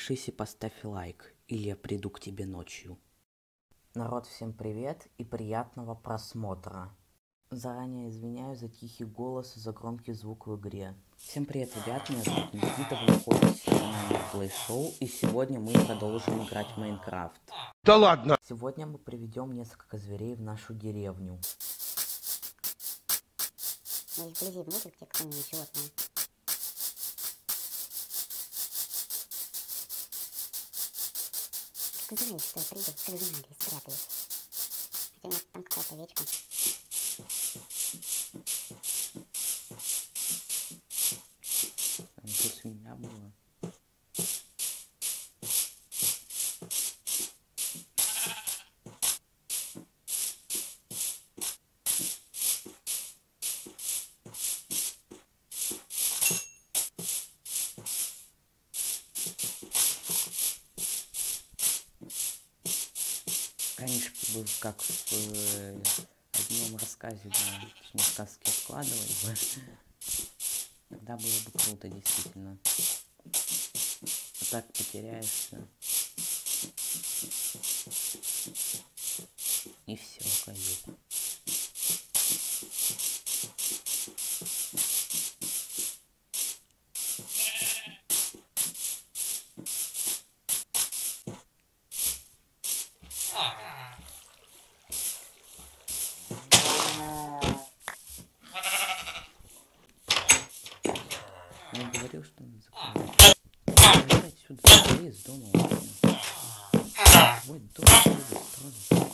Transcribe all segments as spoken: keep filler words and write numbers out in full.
Подпишись и поставь лайк, или я приду к тебе ночью. Народ, всем привет и приятного просмотра. Заранее извиняюсь за тихий голос и за громкий звук в игре. Всем привет, ребят, меня зовут Никита, вы находитесь на канале Play Show, и сегодня мы продолжим играть в Майнкрафт. Да ладно! Сегодня мы приведем несколько зверей в нашу деревню. Ну, вблизи внутрь те какое-нибудь животное. Сказали, что я приду, как знали, спрятались. Хотя нет, там какая-то овечка. Там что, свинья была? Раньше был как в э, одном рассказе, да, точнее сказки откладывали бы. Тогда было бы круто, действительно. А так потеряешься. И все, каюк. Я говорил, что он закрывает. Давай отсюда, давай из дома. Ой, дом строить.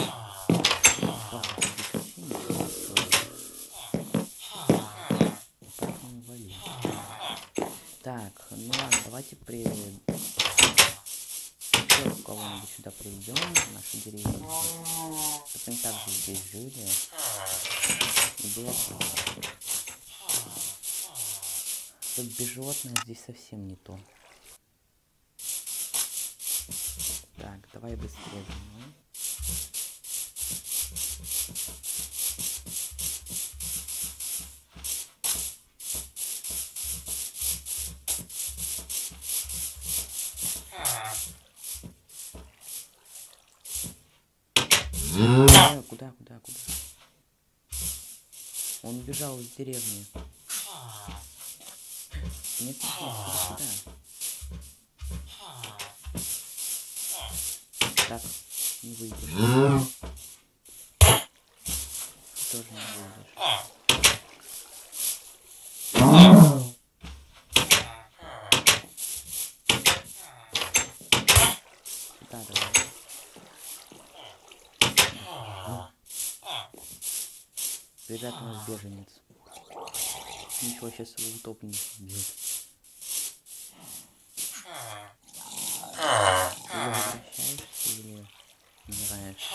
Так, ну ладно, давайте при... еще кого-нибудь сюда приведем, в нашу деревню. Чтобы они также здесь жили. И было классно. Тут без животных здесь совсем не то. Так, давай быстрее за мной. Куда, куда, куда, куда? Он убежал из деревни. Нет, нет, сюда. Так, не выйдешь. Тоже не выйдешь. Сюда давай. Ребята, у нас беженец. Ничего, сейчас его утопленник убьет. Или возвращаешься, или умираешь.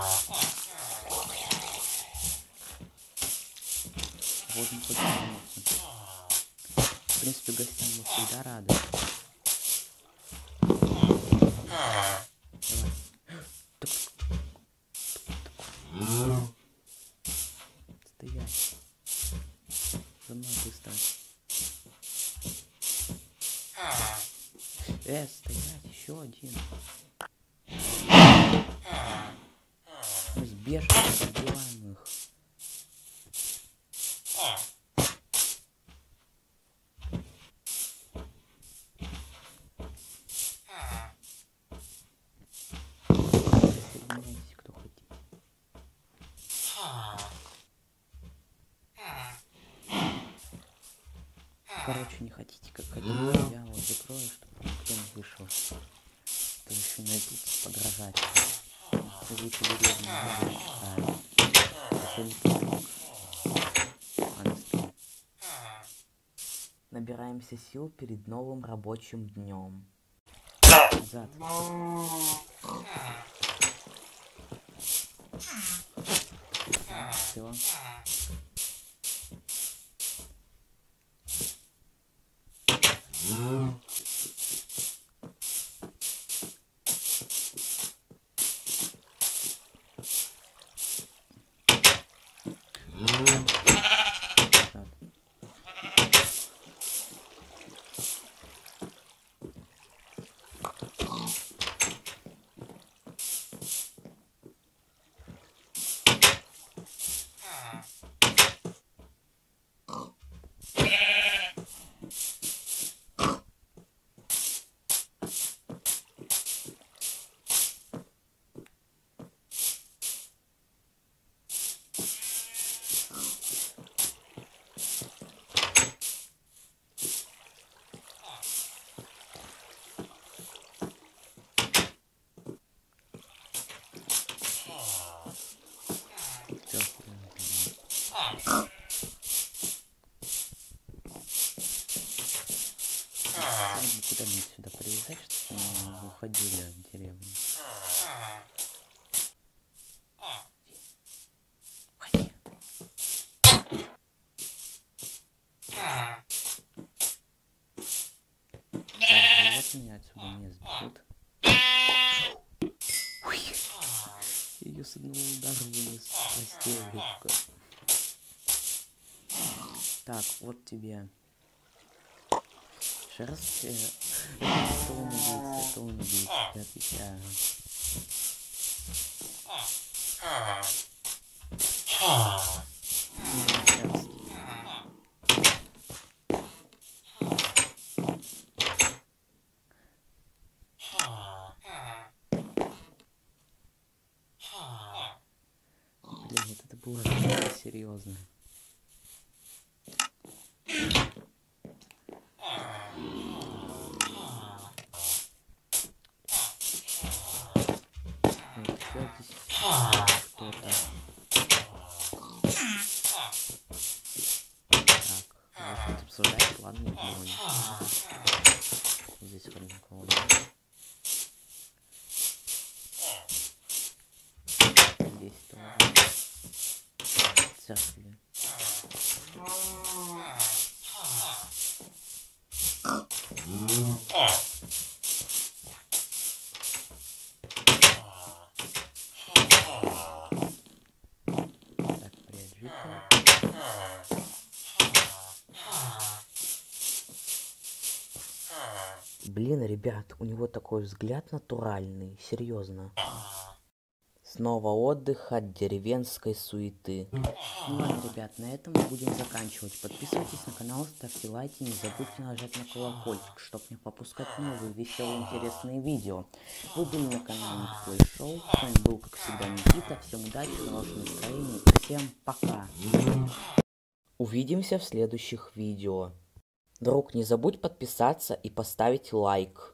Вот он поднимется. В принципе, гостям мы всегда рады. Давай. Так. Стоять. За мной быстро. Э, стоять, еще один. Мы сбежим, убиваем их. Соединяйтесь, кто хотите. Короче, не хотите, как хотите, я вот закрою, чтобы никто не вышел. То еще найдут подражать. Лучше деревню а это не помог. Ладно, стоим. Набираемся сил перед новым рабочим днем. Назад. Все. куда-нибудь сюда привязать, чтобы мы не уходили от деревни. Уходи. Так, животные отсюда не сбегут. Ой. Ее с одного удара вынес. Прости, рыбка. Так, вот тебе шерсть. Это он убийца, это он убийца, я отвечаю. Блин, вот это было серьезно. Кто-то. Так, может обсуждать, ладно, не будем. Здесь вроде никого нет. Здесь тоже. Церкви. Блин, ребят, у него такой взгляд натуральный, серьезно. Снова отдых от деревенской суеты. Ну ладно, ребят, на этом мы будем заканчивать. Подписывайтесь на канал, ставьте лайки, не забудьте нажать на колокольчик, чтобы не пропускать новые веселые интересные видео. Вы были на канале Никитой Шоу, с вами был, как всегда, Никита. Всем удачи, хорошего настроения, всем пока. Увидимся в следующих видео. Друг, не забудь подписаться и поставить лайк.